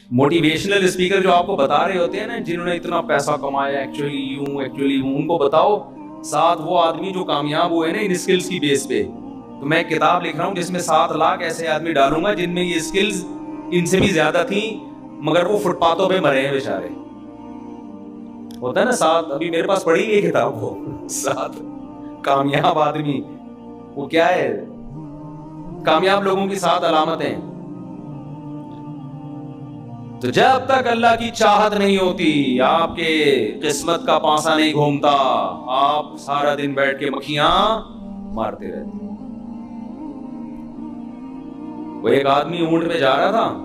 Motivational speaker جو آپ کو بتا رہے ہوتے ہیں نا جنہوں نے اتنا پیسہ کمایا ایکچولی یوں ان کو بتاؤ ساتھ وہ آدمی جو کامیاب ہوئے نا ان اسکلز کی بیس پہ. تو میں کتاب لکھ رہا ہوں جس میں 7 لاکھ ایسے آدمی ڈالوں گا جن میں یہ اسکلز ان سے بھی زیادہ تھیں مگر وہ فٹ پاتھوں پہ مرے ہیں بیچارے. ہوتا ہے نا 7, ابھی میرے پاس پڑھی گئی کتاب وہ 7 کامیاب آدمی, وہ کیا ہے کامیاب لوگوں کی 7 علامتیں. تو جب تک اللہ کی چاہت نہیں ہوتی آپ کے قسمت کا پانسا نہیں گھومتا, آپ سارا دن بیٹھ کے مکھیاں مارتے رہتے. وہ ایک آدمی اونٹ میں جا رہا تھا,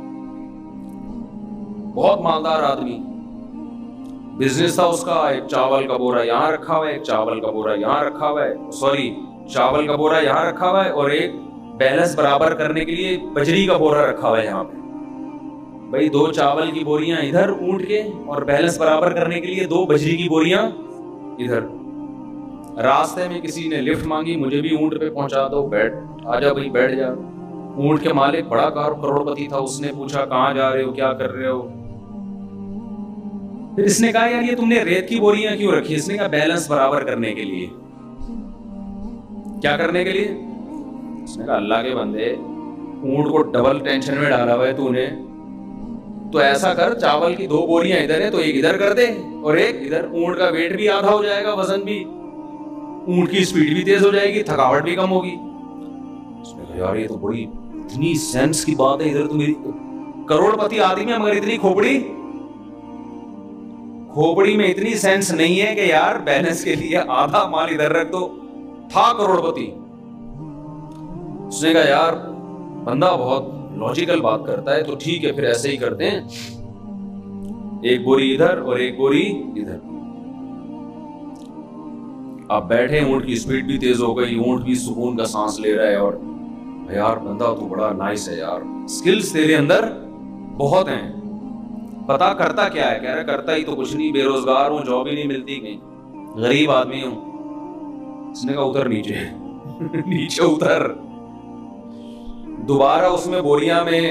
بہت مالدار آدمی, بزنس تھا اس کا, ایک چاول کا بورا یہاں رکھا ہوا ہے, ایک چاول کا بورا یہاں رکھا ہوا ہے, چاول کا بورا یہاں رکھا ہوا ہے اور ایک بیلنس برابر کرنے کے لیے بجری کا بورا رکھا ہوا ہے یہاں پہ. بھائی 2 چاول کی بوریاں ادھر اونٹ کے اور بیلنس برابر کرنے کے لیے 2 بجری کی بوریاں ادھر. راستے میں کسی نے لفٹ مانگی, مجھے بھی اونٹ پہ پہنچا دو, بیٹھ آجا بھائی بیٹھ جا. اونٹ کے مالک بڑا کروڑ پتی تھا, اس نے پوچھا کہاں جا رہے ہو, کیا کر رہے ہو. پھر اس نے کہا یار یہ تم نے ریت کی بوریاں کیوں رکھی؟ اس نے کہا بیلنس برابر کرنے کے لیے. کیا کرنے کے لیے؟ اس نے کہا اللہ کے بندے اونٹ کو ڈبل ٹینشن میں ڈالا ہوا ہے تو نے, تو ایسا کر چاول کی 2 بوریاں ادھر ہے تو ایک ادھر کر دے اور ایک ادھر, اونٹ کا ویٹ بھی آدھا ہو جائے گا, وزن بھی, اونٹ کی سپیڈ بھی تیز ہو جائے گی, تھکاوٹ بھی کم ہوگی. اس نے کہا یار یہ تو بڑی اتنی سینس کی بات ہے, ادھر تو میری کروڑ پتی آدمی ہے مگر اتنی کھوپڑی میں اتنی سینس نہیں ہے کہ یار بیلنس کے لیے آدھا مال ادھر رکھ دو, تھا کروڑ پتی. اس نے کہا یار بندہ بہت لاجیکل بات کرتا ہے, تو ٹھیک ہے پھر ایسے ہی کرتے ہیں, ایک بوری ادھر اور ایک بوری ادھر. آپ بیٹھے, اونٹ کی سپیڈ بھی تیز ہو گئی, اونٹ بھی سکون کا سانس لے رہا ہے, اور یار بندہ تو بڑا نائس ہے یار, سکلز تیرے اندر بہت ہیں. پتا کرتا کیا ہے؟ کہہ رہا کرتا ہی تو کچھ نہیں, بے روزگار ہوں, جاب ہی نہیں ملتی, کہیں غریب آدمی ہوں. اس نے کہا اتر نیچے نیچے اتر. دوبارہ اس میں بوریاں میں,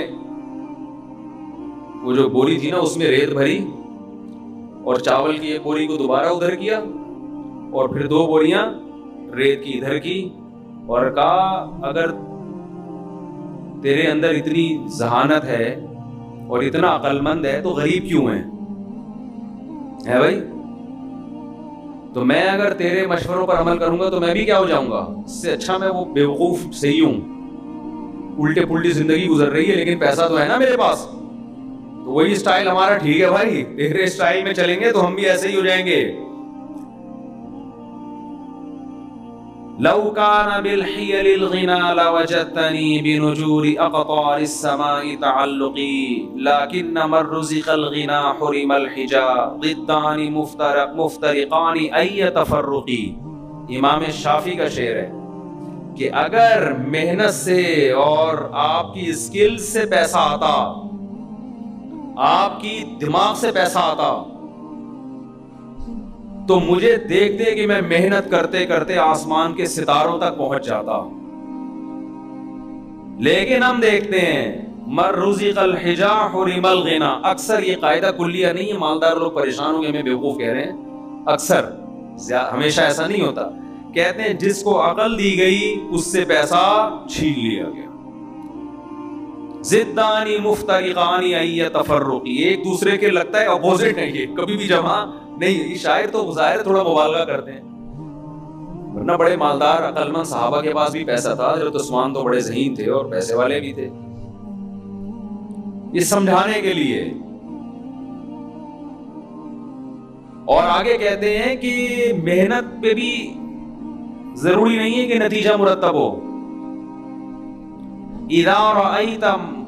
وہ جو بوری تھی نا اس میں ریت بھری اور چاول کی ایک بوری کو دوبارہ ادھر کیا اور پھر 2 بوریاں ریت کی ادھر کی, اور کہا اگر تیرے اندر اتنی ذہانت ہے اور اتنا عقل مند ہے تو غریب کیوں ہے بھائی؟ تو میں اگر تیرے مشوروں پر عمل کروں گا تو میں بھی کیا ہو جاؤں گا؟ اس سے اچھا میں وہ بیوقوف صحیح ہوں, الٹے پلٹی زندگی گزر رہی ہے لیکن پیسہ تو ہے نا میرے پاس. تو وہی اسٹائل ہمارا ٹھیک ہے بھائی, تیرے اسٹائل میں چلیں گے تو ہم بھی ایسے ہی ہو جائیں گے. لو كان بالحيل الغنى لوجدتني بنجور اقطار السماء تعلقي لكن من رزق الغنى حرم الحجا ضدان مفترقان اي تفرقي. امام شافعی کا شعر ہے کہ اگر محنت سے اور آپ کی اسکل سے پیسہ آتا, آپ کی دماغ سے پیسہ آتا, تو مجھے دیکھتے کہ میں محنت کرتے کرتے آسمان کے ستاروں تک پہنچ جاتا. لیکن ہم دیکھتے ہیں من رزق الحجا حرم الغنى. اکثر یہ قاعدہ کلیہ نہیں ہے, مالدار لوگ پریشان ہو گئے ہمیں بیوقوف کہہ رہے ہیں, اکثر ہمیشہ ایسا نہیں ہوتا. کہتے ہیں جس کو عقل دی گئی اس سے پیسہ چھین لیا گیا. ضدانی مفترقانی ای تفرقی, ایک دوسرے کے لگتا ہے اپوزٹ ہے, یہ کبھی بھی جمع نہیں. یہ شاعر تو ظاہر تھوڑا مبالغہ کرتے ہیں, ورنہ بڑے مالدار عقل مند صحابہ کے پاس بھی پیسہ تھا. حضرت عثمان تو بڑے ذہین تھے اور پیسے والے بھی تھے. یہ سمجھانے کے لیے. اور آگے کہتے ہیں کہ محنت پہ بھی ضروری نہیں ہے کہ نتیجہ مرتب ہو. اذا رأيت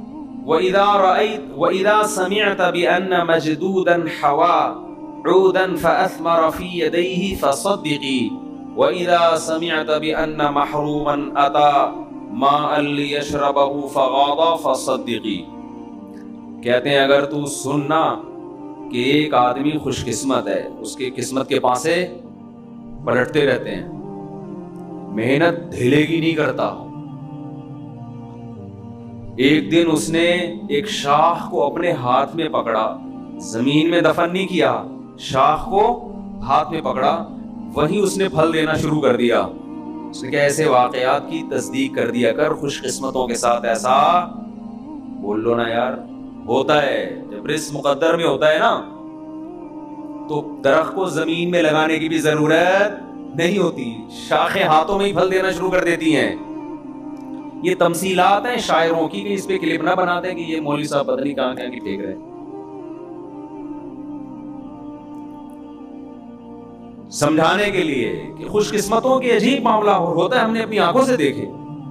واذا سمعت بان مجدودا حوا عودا فاثمر في يديه فصدقي واذا سمعت بان محروما اتى ماء ليشربه فغاض فصدقي. کہتے ہیں اگر تو سننا کہ ایک آدمی خوش قسمت ہے, اس کے قسمت کے پاسے پلٹتے رہتے ہیں, محنت ڈھیلے گی نہیں کرتا, ایک دن اس نے ایک شاخ کو اپنے ہاتھ میں پکڑا, زمین میں دفن نہیں کیا, شاخ کو ہاتھ میں پکڑا, وہیں اس نے پھل دینا شروع کر دیا. اس نے کہا ایسے واقعات کی تصدیق کر دیا کر, خوش قسمتوں کے ساتھ ایسا بول لو نا یار. ہوتا ہے جب رزق مقدر میں ہوتا ہے نا, تو درخت کو زمین میں لگانے کی بھی ضرورت نہیں ہوتی, شاخیں ہاتھوں میں ہی پھل دینا شروع کر دیتی ہیں. یہ تمثیلات ہیں شاعروں کی, کہ اس پہ کلپ نہ بناتے ہیں کہ یہ مولوی صاحب پتہ نہیں کہاں کی پھینک رہے. سمجھانے کے لیے کہ خوش قسمتوں کے عجیب معاملہ ہوتا ہے, ہم نے اپنی آنکھوں سے دیکھے.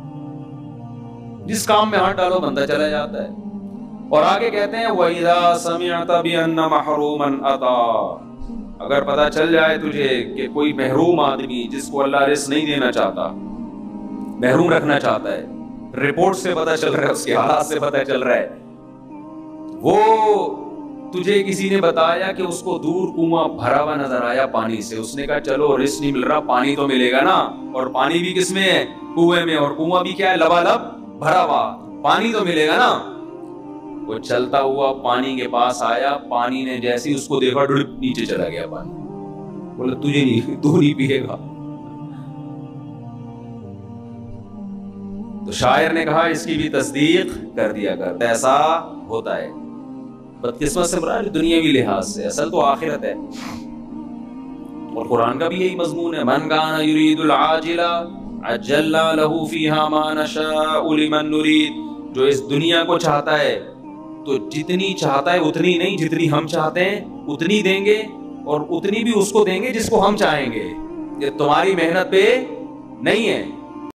جس کام میں ہاتھ ڈالو بندہ چلا جاتا ہے. اور آگے کہتے ہیں وَإِذَا سَمِعْتَ بِأَنَّ مَحْرُومًا أَتَى, اگر پتہ چل جائے تجھے کہ کوئی محروم آدمی جس کو اللہ رزق نہیں دینا چاہتا, محروم رکھنا چاہتا ہے, رپورٹ سے پتہ چل رہا ہے, اس کے حالات سے پتہ چل رہا ہے, وہ تجھے کسی نے بتایا کہ اس کو دور کنواں بھرا ہوا نظر آیا پانی سے, اس نے کہا چلو رزق نہیں مل رہا, پانی تو ملے گا نا, اور پانی بھی کس میں ہے, کنویں میں, اور کنواں بھی کیا ہے, لبالب بھرا ہوا, پانی تو ملے گا نا. وہ چلتا ہوا پانی کے پاس آیا, پانی نے جیسے ہی اس کو دیکھا ڈڑپ نیچے چلا گیا پانی. بولا تجھے نہیں, تو نہیں پیے گا. تو شاعر نے کہا اس کی بھی تصدیق کر دیا کر, ایسا ہوتا ہے. بدقسمت سے مراد دنیاوی لحاظ سے, اصل تو آخرت ہے. اور قرآن کا بھی یہی مضمون ہے, من کان یرید العاجل عجلنا له فیہا ما نشاء لمن نرید. جو اس دنیا کو چاہتا ہے تو جتنی چاہتا ہے اتنی نہیں, جتنی ہم چاہتے ہیں اتنی دیں گے, اور اتنی بھی اس کو دیں گے جس کو ہم چاہیں گے. یہ تمہاری محنت پہ نہیں ہے,